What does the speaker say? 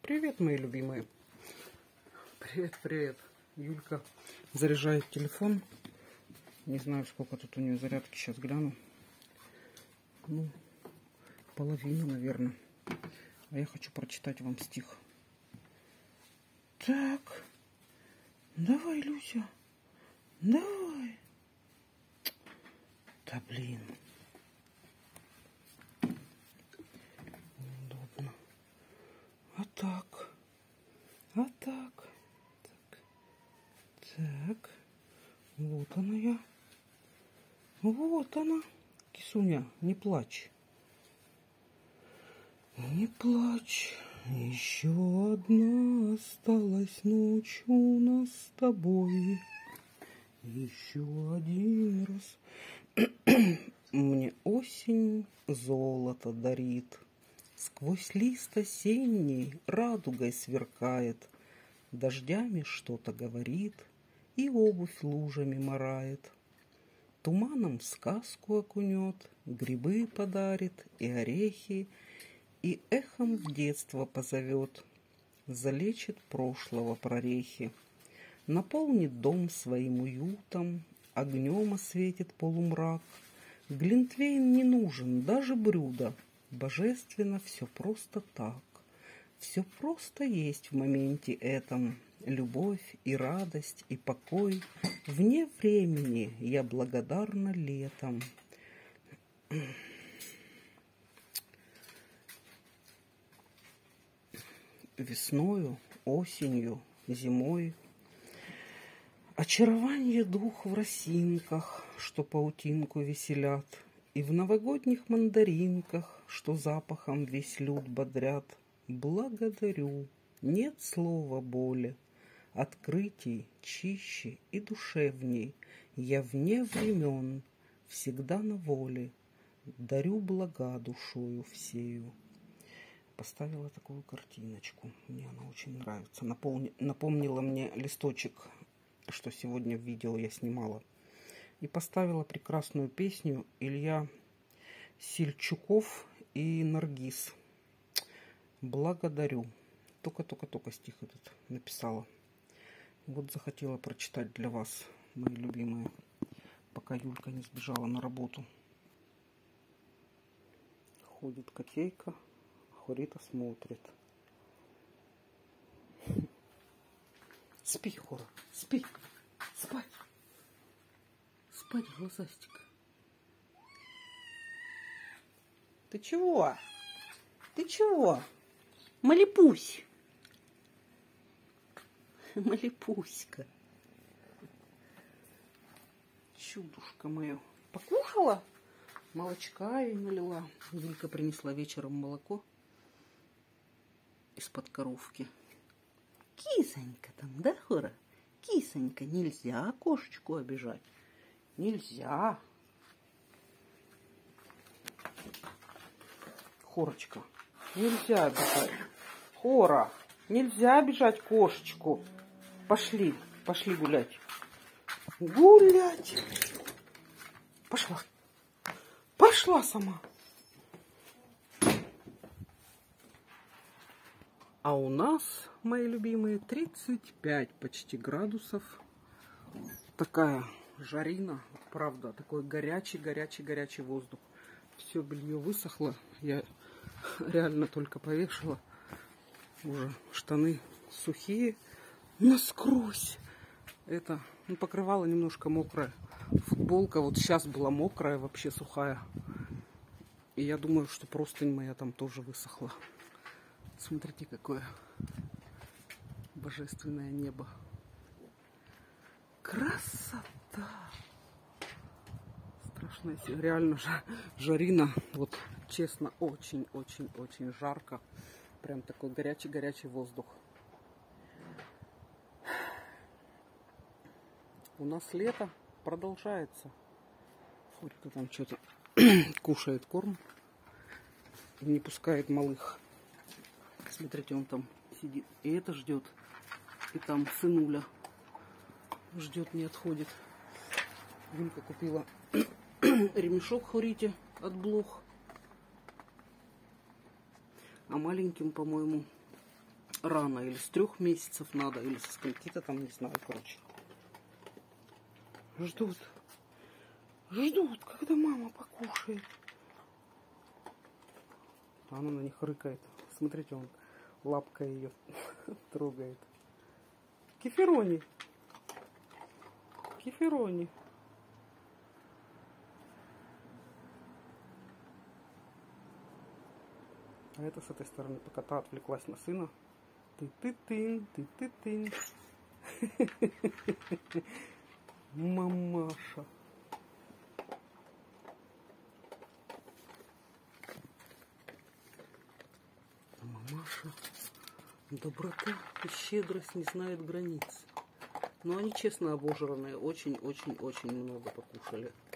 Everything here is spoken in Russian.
Привет, мои любимые. Привет, привет. Юлька заряжает телефон. Не знаю, сколько тут у нее зарядки. Сейчас гляну. Ну, половину, наверное. А я хочу прочитать вам стих. Так. Давай, Люся. Давай. Да блин. Неудобно. А так. А так. Так. Вот она я. Вот она. Кисуня, не плачь. Не плачь. Еще одна осталась ночь у нас с тобой. Еще один раз. Мне осень золото дарит. Сквозь лист осенний радугой сверкает. Дождями что-то говорит и обувь лужами марает. Туманом сказку окунет, грибы подарит и орехи, и эхом в детство позовет, залечит прошлого прорехи, наполнит дом своим уютом, огнем осветит полумрак. Глинтвейн не нужен, даже блюдо, божественно все просто так. Все просто есть в моменте этом. Любовь и радость и покой. Вне времени я благодарна летом. Весною, осенью, зимой. Очарование дух в росинках, что паутинку веселят, и в новогодних мандаринках, что запахом весь люд бодрят. Благодарю, нет слова боли, открытий чище и душевней. Я вне времен, всегда на воле, дарю блага душою всею. Поставила такую картиночку, мне она очень нравится. Напомнила мне листочек, что сегодня в видео я снимала. И поставила прекрасную песню Илья Сельчуков и Наргиз. Благодарю. Только стих этот написала. Вот захотела прочитать для вас, мои любимые, пока Юлька не сбежала на работу. Ходит котейка, Хорита смотрит. Спи, Хора, спи. Спать. Спать, глазастик. Ты чего? Ты чего? Малипусь. Малипуська. Чудушка мое. Покушала? Молочка ей налила. Юлька принесла вечером молоко из-под коровки. Кисонька там, да, Хора? Кисонька, нельзя кошечку обижать. Нельзя. Хорочка, нельзя обижать. Хора, нельзя обижать кошечку. Пошли, пошли гулять. Гулять. Пошла. Пошла сама. А у нас, мои любимые, 35 почти градусов. Такая жарина, правда, такой горячий воздух. Все белье высохло. Я реально только повешала. Уже штаны сухие. Насквозь. Это, ну, покрывало немножко мокрое. Футболка вот сейчас была мокрая, вообще сухая. И я думаю, что простынь моя там тоже высохла. Смотрите, какое божественное небо. Красота! Страшная, реально же жарина. Вот честно, очень жарко. Прям такой горячий воздух. У нас лето продолжается. Фурика там что-то кушает корм. И не пускает малых. Смотрите, он там сидит. И это ждет. И там сынуля ждет, не отходит. Юлька купила ремешок Хорите от блох. А маленьким, по-моему, рано, или с 3 месяцев надо, или со скольки-то там, не знаю, короче. Ждут. Ждут, когда мама покушает. Она на них рыкает. Смотрите, он лапкой ее трогает. Кефирони. Кефирони. А это с этой стороны, пока та отвлеклась на сына. Ты-ты-тын, ты-ты-тын. Мамаша. Мамаша. Доброта и щедрость не знают границ. Но они честно обожранные. Очень-очень-очень много покушали.